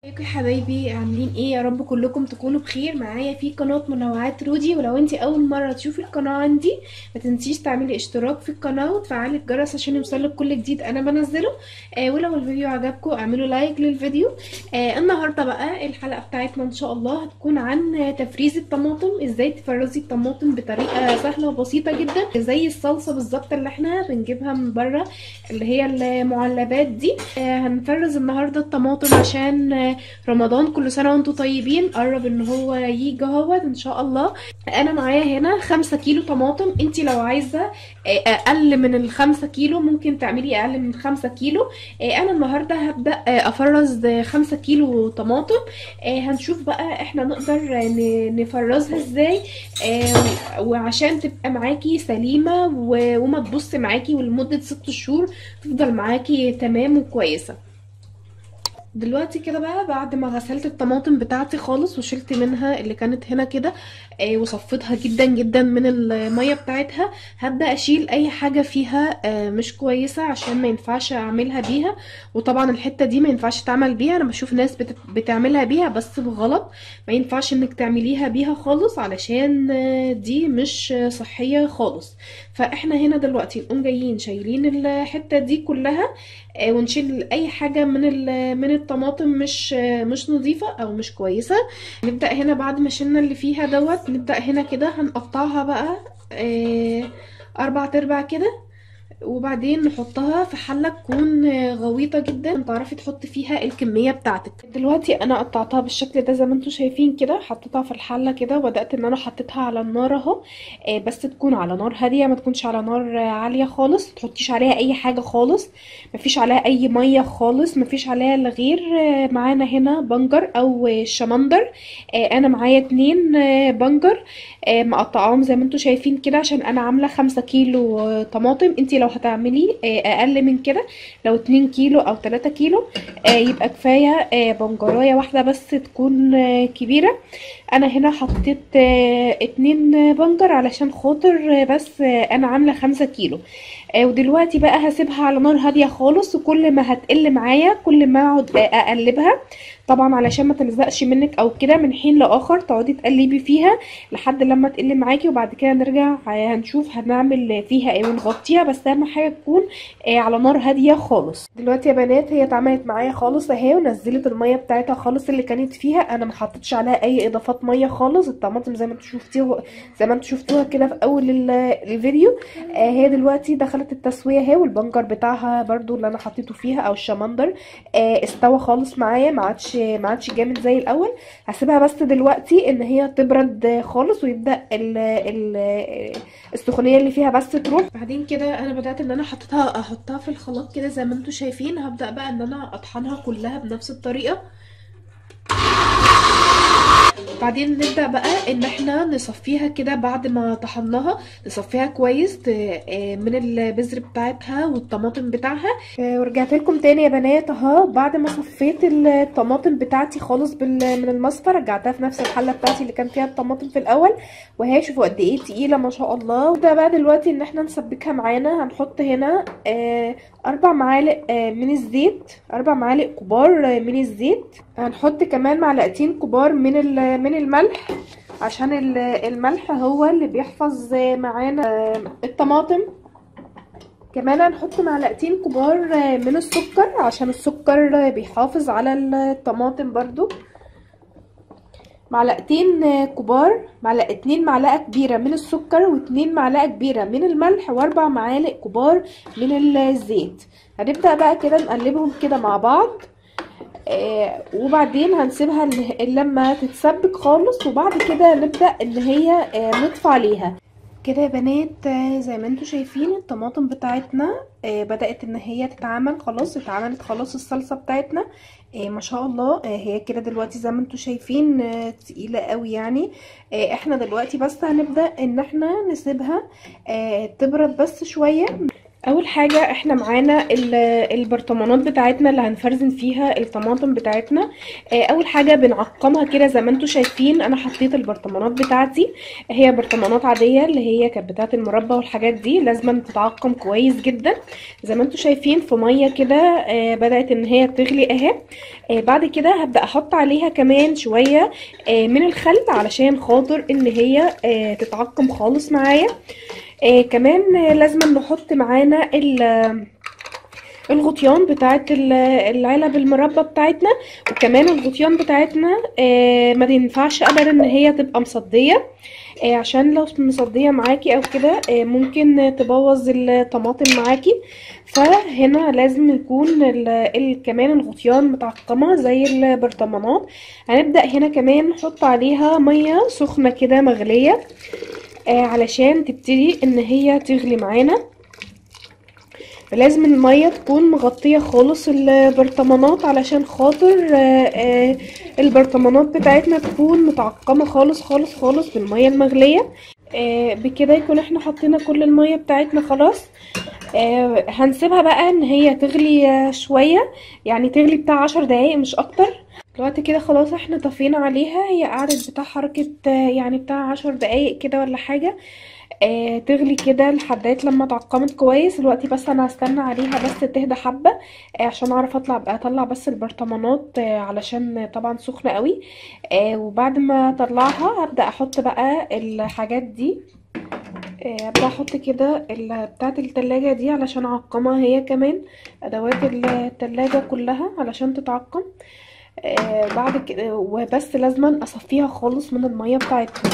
ازيكم يا حبايبي، عاملين ايه؟ يا رب كلكم تكونوا بخير. معايا في قناة منوعات رودي، ولو انتي اول مرة تشوفي القناة عندي ما تنسيش تعملي اشتراك في القناة وتفعلي الجرس عشان يوصلك كل جديد انا بنزله. ولو الفيديو عجبكم اعملوا لايك للفيديو. النهاردة بقى الحلقة بتاعتنا ان شاء الله هتكون عن تفريز الطماطم، ازاي تفرزي الطماطم بطريقة سهلة وبسيطة جدا زي الصلصة بالظبط اللي احنا بنجيبها من بره، اللي هي المعلبات دي. هنفرز النهاردة الطماطم عشان رمضان. كل سنة وانتم طيبين، قرب ان هو يجي اهوت ان شاء الله. انا معايا هنا 5 كيلو طماطم. انتي لو عايزة اقل من ال5 كيلو ممكن تعملي اقل من 5 كيلو. انا النهاردة هبدأ افرز 5 كيلو طماطم. هنشوف بقى احنا نقدر نفرزها ازاي، وعشان تبقى معاكي سليمة وما تبص معاكي ولمدة 6 شهور تفضل معاكي تمام وكويسة. دلوقتي كده بقى بعد ما غسلت الطماطم بتاعتي خالص وشلت منها اللي كانت هنا كده، وصفيتها جدا جدا من المية بتاعتها، هبدأ اشيل اي حاجة فيها مش كويسة عشان ما ينفعش اعملها بيها. وطبعا الحتة دي ما ينفعش تعمل بيها، انا بشوف ناس بتعملها بيها بس بغلط. ما ينفعش انك تعمليها بيها خالص علشان دي مش صحية خالص. فاحنا هنا دلوقتي نقوم جايين شايلين الحتة دي كلها، ونشيل اي حاجة من الطماطم مش نظيفة او مش كويسة. نبدأ هنا بعد ما شلنا اللي فيها دوت، نبدأ هنا كده هنقطعها بقى 4 ارباع كده، وبعدين نحطها في حلة تكون غويطة جدا تعرفي تحطي فيها الكمية بتاعتك. دلوقتي انا قطعتها بالشكل ده زي ما انتم شايفين كده، حطيتها في الحلة كده وبدأت ان انا حطيتها على النار اهو. بس تكون على نار هادية، ما تكونش على نار عالية خالص. متحطيش عليها اي حاجة خالص، مفيش عليها اي مية خالص، مفيش عليها الا غير معانا هنا بنجر او شمندر. انا معايا 2 بنجر مقطعاهم زي ما انتم شايفين كده، عشان انا عاملة 5 كيلو طماطم. انتي لو هتعملي اقل من كده، لو 2 كيلو او 3 كيلو، يبقى كفاية بنجراية واحدة بس تكون كبيرة. انا هنا حطيت 2 بنجر علشان خاطر بس انا عاملة 5 كيلو. ودلوقتي بقى هسيبها على نار هادية خالص، وكل ما هتقل معايا كل ما اقعد اقلبها، طبعا علشان ما تلزقش منك او كده. من حين لاخر تقعدي تقلبي فيها لحد لما تقل معاكي، وبعد كده نرجع هنشوف هنعمل فيها ايه ونغطيها. بس اهم حاجه تكون على نار هاديه خالص. دلوقتي يا بنات هي اتعملت معايا خالص اهي، ونزلت الميه بتاعتها خالص اللي كانت فيها. انا ما حطيتش عليها اي اضافات ميه خالص. الطماطم زي ما انتوا شفتوها، كده في اول الفيديو. هي دلوقتي دخلت التسويه اهي، والبنجر بتاعها برضو اللي انا حطيته فيها او الشمندر استوى خالص معايا، ما عادش جامد زي الاول. هسيبها بس دلوقتي ان هي تبرد خالص، ويبدا السخونيه اللي فيها بس تروح. بعدين كده انا بدات ان انا احطها في الخلاط كده زي ما انتم شايفين. هبدا بقى ان انا اطحنها كلها بنفس الطريقه. بعدين نبدأ بقى ان احنا نصفيها كده بعد ما طحناها، نصفيها كويس من البذر بتاعتها والطماطم بتاعها. ورجعت لكم تاني يا بنات اهو، بعد ما صفيت الطماطم بتاعتي خالص من المصفى، رجعتها في نفس الحله بتاعتي اللي كان فيها الطماطم في الاول. وهي شوفوا قد ايه تقيله ما شاء الله. وده بقى دلوقتي ان احنا نسبكها معانا. هنحط هنا 4 معالق من الزيت، 4 معالق كبار من الزيت. هنحط كمان معلقتين كبار من الملح، عشان الملح هو اللي بيحفظ معانا الطماطم. كمان هنحط معلقتين كبار من السكر، عشان السكر بيحافظ على الطماطم برضو. معلقتين كبار، 2 معلقة كبيرة من السكر، و2 معلقة كبيرة من الملح، و4 معالق كبار من الزيت. هنبدأ بقى كده نقلبهم كده مع بعض. وبعدين هنسيبها لما تتسبك خالص، وبعد كده نبدأ ان هي نطفي عليها كده يا بنات. زي ما انتوا شايفين الطماطم بتاعتنا بدأت ان هي تتعمل خلاص، اتعملت خلاص الصلصة بتاعتنا ما شاء الله. هي كده دلوقتي زي ما انتوا شايفين تقيلة قوي يعني. احنا دلوقتي بس هنبدأ ان احنا نسيبها تبرد بس شوية. اول حاجه احنا معانا البرطمانات بتاعتنا اللي هنفرزن فيها الطماطم بتاعتنا. اول حاجه بنعقمها كده زي ما انتم شايفين. انا حطيت البرطمانات بتاعتي، هي برطمانات عاديه اللي هي كانت بتاعه المربى والحاجات دي، لازم تتعقم كويس جدا زي ما انتم شايفين في ميه كده. بدات ان هي تغلي اهي. بعد كده هبدا احط عليها كمان شويه من الخل علشان خاطر ان هي تتعقم خالص معايا. كمان لازم نحط معانا الغطيان بتاعت العلب المربى بتاعتنا. وكمان الغطيان بتاعتنا ما ينفعش ابدا ان هي تبقى مصدية، عشان لو مصدية معاكي او كده ممكن تبوظ الطماطم معاكي. فهنا لازم يكون كمان الغطيان متعقمة زي البرطمانات. هنبدأ هنا كمان نحط عليها مية سخنة كده مغلية علشان تبتدي ان هي تغلي معانا. فلازم المية تكون مغطية خالص البرطمانات علشان خاطر البرطمانات بتاعتنا تكون متعقمة خالص خالص خالص بالمية المغلية. بكده يكون احنا حطينا كل المية بتاعتنا خلاص. هنسيبها بقى ان هي تغلي شوية، يعني تغلي بتاع 10 دقايق مش اكتر. دلوقتي كده خلاص احنا طفينا عليها، هي قعدت بتاع حركة يعني بتاع 10 دقايق كده ولا حاجة. تغلي كده لحد لما اتعقمت كويس. دلوقتي بس انا هستنى عليها بس تهدى حبة عشان اعرف اطلع بس البرطمانات علشان طبعا سخنة قوي. وبعد ما اطلعها هبدأ احط بقى الحاجات دي. ابدأ احط كده بتاعة التلاجة دي علشان اعقمها، هي كمان ادوات التلاجة كلها علشان تتعقم. بعد كده وبس لازم اصفيها خالص من المية بتاعتها.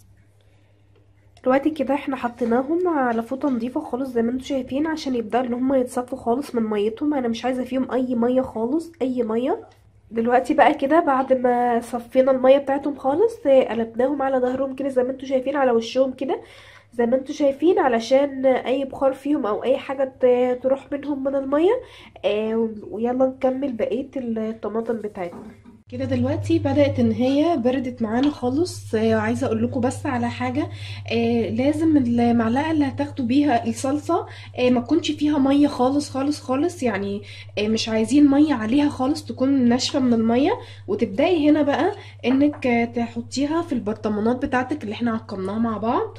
دلوقتي كده احنا حطيناهم على فوطه نظيفه خالص زي ما انتم شايفين عشان يبداوا ان هم يتصفوا خالص من ميتهم. انا مش عايزه فيهم اي ميه خالص، اي ميه. دلوقتي بقى كده بعد ما صفينا الميه بتاعتهم خالص قلبناهم على ظهرهم كده زي ما انتم شايفين، على وشهم كده زي ما انتم شايفين، علشان اي بخار فيهم او اي حاجه تروح منهم من الميه. ويلا نكمل بقيه الطماطم بتاعتنا. كده دلوقتي بدأت ان هي بردت معانا خالص. عايزه اقول لكم بس على حاجه. لازم المعلقه اللي هتاخدوا بيها الصلصه ما تكونش فيها ميه خالص خالص خالص، يعني مش عايزين ميه عليها خالص، تكون ناشفه من الميه. وتبدأي هنا بقى انك تحطيها في البرطمانات بتاعتك اللي احنا عقمناها مع بعض.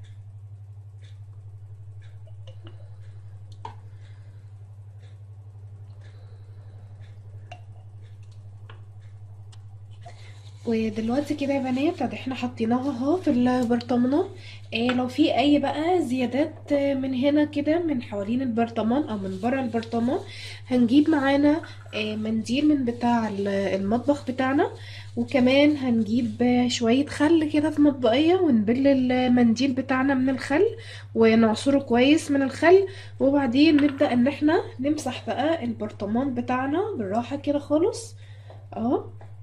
ودلوقتي كده يا بنات احنا حطيناها اهو في البرطمانات. لو في اي بقى زيادات من هنا كده من حوالين البرطمان او من بره البرطمان، هنجيب معانا منديل من بتاع المطبخ بتاعنا. وكمان هنجيب شوية خل كده في مطبقية ونبل المنديل بتاعنا من الخل ونعصره كويس من الخل. وبعدين نبدأ ان احنا نمسح بقى البرطمان بتاعنا بالراحة كده خالص اهو،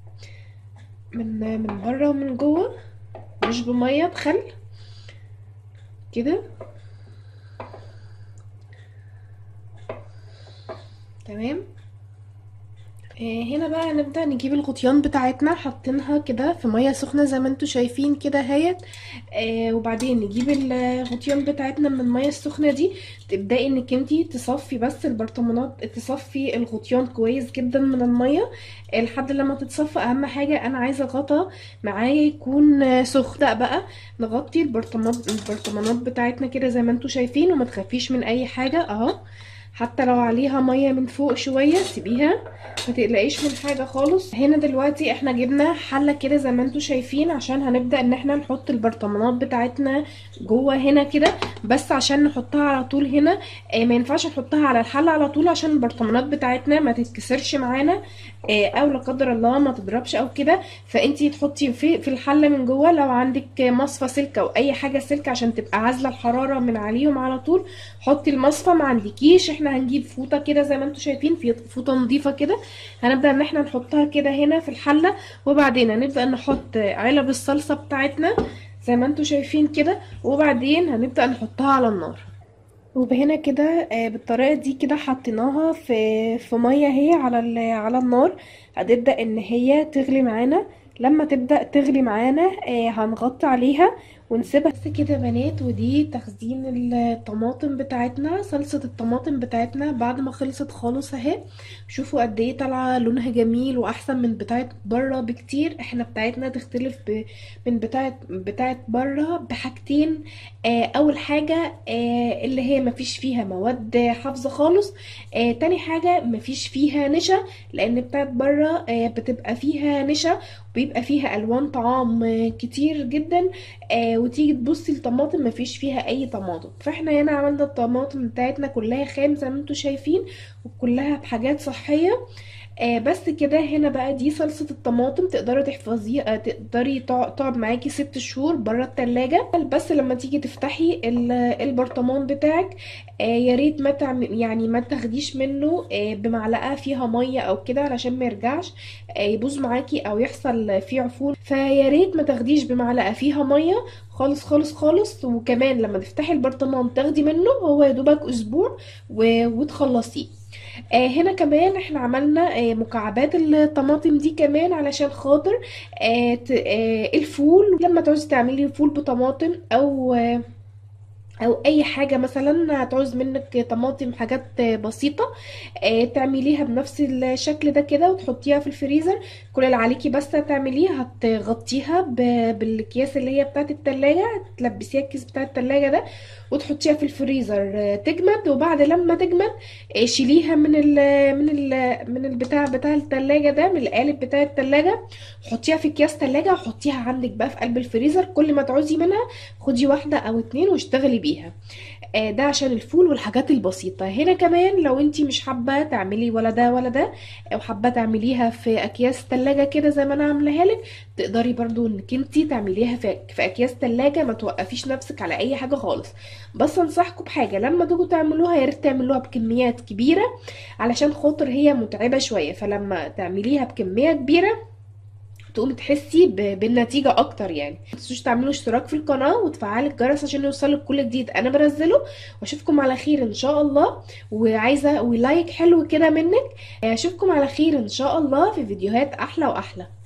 من بره ومن جوه، مش بميه، بخل كده. تمام. هنا بقى نبدأ نجيب الغطيان بتاعتنا حاطينها كده في ميه سخنه زي ما انتوا شايفين كده اهيت. وبعدين نجيب الغطيان بتاعتنا من الميه السخنه دي. تبدأي انك انتي تصفي بس البرطمانات، تصفي الغطيان كويس جدا من الميه لحد لما تتصفى. اهم حاجه انا عايزه غطا معايا يكون سخن بقى. نغطي البرطمانات بتاعتنا كده زي ما انتوا شايفين، وما تخافيش من اي حاجه اهو. حتى لو عليها ميه من فوق شويه سيبيها، ما تقلقيش من حاجه خالص. هنا دلوقتي احنا جبنا حله كده زي ما انتوا شايفين عشان هنبدا ان احنا نحط البرطمانات بتاعتنا جوه هنا كده. بس عشان نحطها على طول هنا ما ينفعش نحطها على الحله على طول عشان البرطمانات بتاعتنا ما تتكسرش معانا او لا قدر الله ما تضربش او كده. فانتي تحطي في الحله من جوه لو عندك مصفى سلك او اي حاجه سلك عشان تبقى عازله الحراره من عليهم على طول. حطي المصفى، ما عندكيش احنا هنجيب فوطه كده زي ما انتوا شايفين، في فوطه نظيفه كده. هنبدا ان احنا نحطها كده هنا في الحله. وبعدين هنبدا نحط علب الصلصه بتاعتنا زي ما انتوا شايفين كده. وبعدين هنبدا نحطها على النار. وبهنا كده بالطريقه دي كده حطيناها في ميه اهي على النار. هتبدا ان هي تغلي معانا. لما تبدا تغلي معانا هنغطي عليها ونسيبها بس كده يا بنات. ودي تخزين الطماطم بتاعتنا، صلصة الطماطم بتاعتنا بعد ما خلصت خالص اهي. شوفوا قد ايه طالعه لونها جميل واحسن من بتاعت بره بكتير. احنا بتاعتنا تختلف من بتاعت بره بحاجتين. اول حاجه اللي هي مفيش فيها مواد حافظه خالص. تاني حاجه مفيش فيها نشا، لان بتاعت بره بتبقى فيها نشا، وبيبقى فيها الوان طعام كتير جدا. وتيجي تبصي الطماطم مفيش فيها اي طماطم. فاحنا هنا عملنا الطماطم بتاعتنا كلها خام زي ما انتوا شايفين، وكلها بحاجات صحية. بس كده. هنا بقى دي صلصة الطماطم، تقدري تحفظيها، تقدري تقعد معاكي 6 شهور بره التلاجة. بس لما تيجي تفتحي البرطمان بتاعك، يا ريت ما يعني ما تاخديش منه بمعلقة فيها مية او كده، علشان ما يرجعش يبوظ معاكي او يحصل فيه عفون. فيا ريت ما تاخديش بمعلقة فيها مية خالص خالص خالص. وكمان لما تفتحي البرطمان تاخدي منه، هو يا دوبك اسبوع وتخلصيه. هنا كمان احنا عملنا مكعبات الطماطم دي كمان علشان خاطر الفول. لما تعوزي تعملي فول بطماطم او اي حاجة مثلا هتعوز منك طماطم، حاجات بسيطة، تعمليها بنفس الشكل ده كده وتحطيها في الفريزر. كل اللي عليكي بس هتعمليه هتغطيها بالكياس اللي هي بتاعت التلاجة، تلبسيها الكيس بتاع التلاجة ده وتحطيها في الفريزر تجمد. وبعد لما تجمد شيليها من البتاع بتاع التلاجة ده، من القالب بتاع التلاجة، حطيها في اكياس تلاجة وحطيها عندك بقى في قلب الفريزر. كل ما تعوزي منها خدي واحدة او اتنين واشتغلي بيها. ده عشان الفول والحاجات البسيطة. هنا كمان لو انتي مش حابة تعملي ولا ده ولا ده، او حابة تعمليها في اكياس تلاجة كده زي ما انا عاملاها لك، تقدري برضو انك انتي تعمليها في اكياس تلاجة. ما توقفيش نفسك على اي حاجة خالص. بس انصحكم بحاجة، لما تيجوا تعملوها يا ريت تعملوها بكميات كبيرة، علشان خاطر هي متعبة شوية. فلما تعمليها بكمية كبيرة تقومي تحسي بالنتيجة اكتر. يعني متنسوش تعملوا اشتراك في القناة وتفعلوا الجرس عشان يوصلك كل جديد انا بنزله. واشوفكم على خير ان شاء الله. وعايزة ولايك حلو كده منك. اشوفكم على خير ان شاء الله في فيديوهات احلى واحلى.